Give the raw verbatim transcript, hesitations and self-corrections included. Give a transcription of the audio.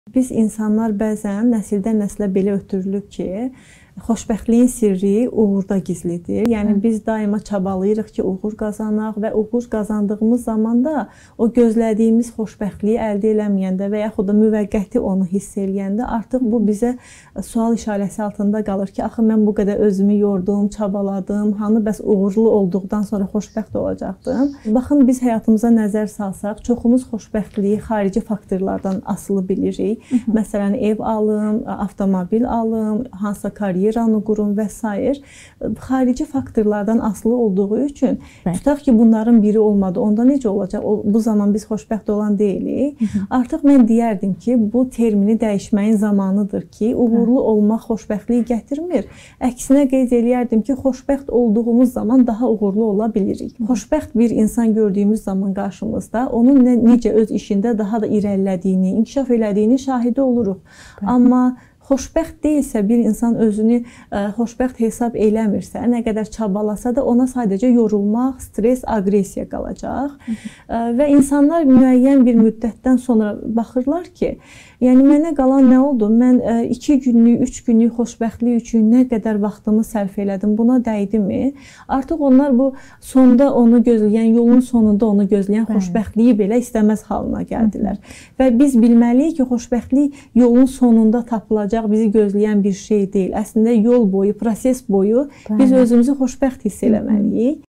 Biz insanlar bəzən nəsildən nəslə belə ötürülüb ki, xoşbəxtliyin sirri uğurda gizlidir. Yəni biz daima çabalayırıq ki, uğur qazanaq və uğur qazandığımız zaman da o gözlədiyimiz xoşbəxtliyi əldə eləməyəndə və yaxud da müvəqqəti onu hiss eləyəndə artıq bu bizə sual işarəsi altında qalır ki, axı mən bu qədər özümü yordum, çabaladım, hanı bəs uğurlu olduqdan sonra xoşbəxt olacaqdım. Baxın, biz həyatımıza nəzər salsaq, çoxumuz xoşbəxtliyi xarici faktorlardan asılı bilirik. Məsələn, ev alım, avtomobil alım, hansısa karyeranı qurum və s. Xarici faktorlardan asılı olduğu üçün Bəli. Tutaq ki, bunların biri olmadı. Onda necə olacaq? O, bu zaman biz xoşbəxt olan deyilik. Hı -hı. Artıq mən deyərdim ki, bu termini dəyişməyin zamanıdır ki, uğurlu Hı. olmaq xoşbəxtliyi gətirmir. Əksinə qeyd eləyərdim ki, xoşbəxt olduğumuz zaman daha uğurlu ola bilirik. Hı -hı. Xoşbəxt bir insan gördüyümüz zaman qarşımızda onun nə, necə öz işində daha da irəlilədiyini, inkişaf elədiyini şahidi oluruq. Hı -hı. Amma xoşbəxt deyilsə, bir insan özünü ə, xoşbəxt hesab eləmirsə, nə qədər çabalasa da ona sadəcə yorulmaq, stres, aqressiya qalacaq. Hı -hı. Ə, və insanlar müəyyən bir müddətdən sonra baxırlar ki, yəni mənə qalan nə oldu? Mən ə, iki günlük, üç günlük xoşbəxtlik üçün nə qədər vaxtımı sərf elədim, buna dəydimi? Artıq onlar bu sonda onu gözləyən, yolun sonunda onu gözləyən Bəli. xoşbəxtliyi belə istəməz halına gəldilər. Hı -hı. Və biz bilməliyik ki, xoşbəxtlik yolun sonunda tapılacaq, bizi gözləyən bir şey deyil. Əslində yol boyu, proses boyu Bəli. biz özümüzü xoşbəxt hiss eləməliyik.